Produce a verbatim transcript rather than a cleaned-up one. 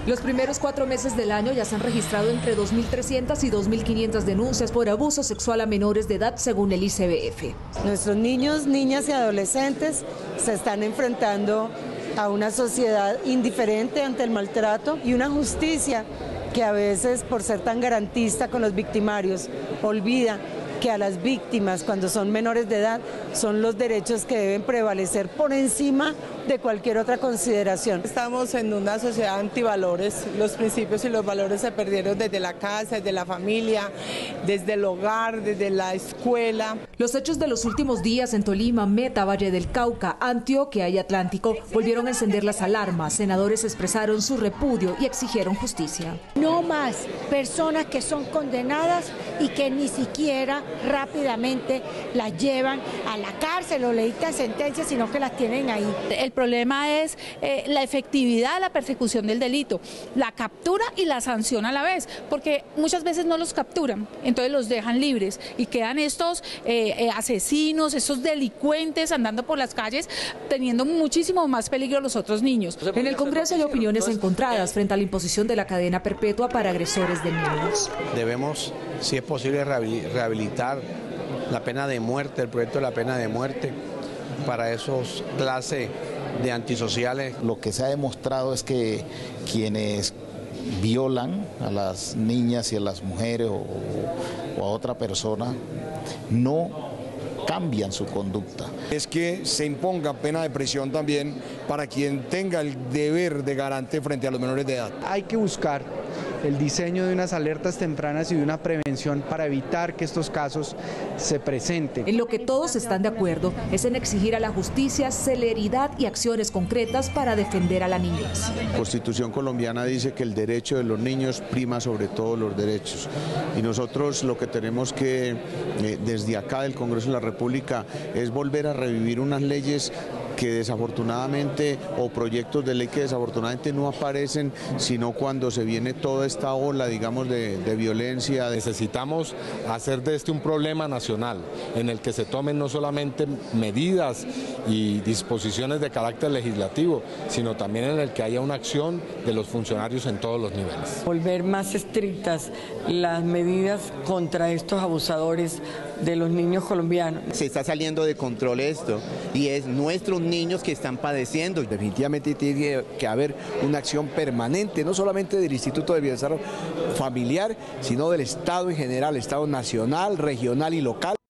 Los primeros cuatro meses del año ya se han registrado entre dos mil trescientas y dos mil quinientas denuncias por abuso sexual a menores de edad, según el I C B F. Nuestros niños, niñas y adolescentes se están enfrentando a una sociedad indiferente ante el maltrato y una justicia que a veces, por ser tan garantista con los victimarios, olvida que a las víctimas, cuando son menores de edad, son los derechos que deben prevalecer por encima de cualquier otra consideración. Estamos en una sociedad antivalores, los principios y los valores se perdieron desde la casa, desde la familia, desde el hogar, desde la escuela. Los hechos de los últimos días en Tolima, Meta, Valle del Cauca, Antioquia y Atlántico volvieron a encender las alarmas. Senadores expresaron su repudio y exigieron justicia. No más personas que son condenadas y que ni siquiera rápidamente las llevan a la cárcel o le dictan sentencias, sino que las tienen ahí. El problema es eh, la efectividad de la persecución del delito, la captura y la sanción a la vez, porque muchas veces no los capturan, entonces los dejan libres y quedan estos eh, eh, asesinos, estos delincuentes andando por las calles, teniendo muchísimo más peligro a los otros niños. En el Congreso hay opiniones encontradas frente a la imposición de la cadena perpetua para agresores de niños. Debemos, si es posible, rehabilitar la pena de muerte, el proyecto de la pena de muerte para esos clases de antisociales. Lo que se ha demostrado es que quienes violan a las niñas y a las mujeres o, o a otra persona no cambian su conducta. Es que se imponga pena de prisión también para quien tenga el deber de garante frente a los menores de edad. Hay que buscar el diseño de unas alertas tempranas y de una prevención para evitar que estos casos se presenten. En lo que todos están de acuerdo es en exigir a la justicia celeridad y acciones concretas para defender a la niñez. La Constitución colombiana dice que el derecho de los niños prima sobre todos los derechos y nosotros lo que tenemos que, eh, desde acá del Congreso de la República, es volver a revivir unas leyes que desafortunadamente, o proyectos de ley que desafortunadamente no aparecen, sino cuando se viene toda esta ola, digamos, de, de violencia. Necesitamos hacer de este un problema nacional, en el que se tomen no solamente medidas y disposiciones de carácter legislativo, sino también en el que haya una acción de los funcionarios en todos los niveles. Volver más estrictas las medidas contra estos abusadores de los niños colombianos. Se está saliendo de control esto y es nuestros niños que están padeciendo. Definitivamente tiene que haber una acción permanente, no solamente del Instituto de Bienestar Familiar, sino del Estado en general, Estado nacional, regional y local.